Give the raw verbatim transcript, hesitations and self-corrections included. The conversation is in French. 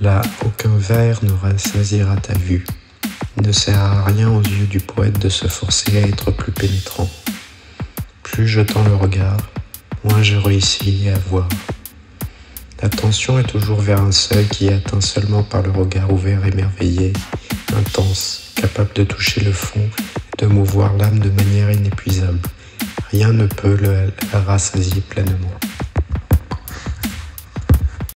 Là, aucun vers ne rassasiera ta vue. Il ne sert à rien aux yeux du poète de se forcer à être plus pénétrant. Plus je tends le regard, moins je réussis à voir. L'attention est toujours vers un seul qui est atteint seulement par le regard ouvert émerveillé, intense, capable de toucher le fond et de mouvoir l'âme de manière inépuisable. Rien ne peut le, la rassasier pleinement.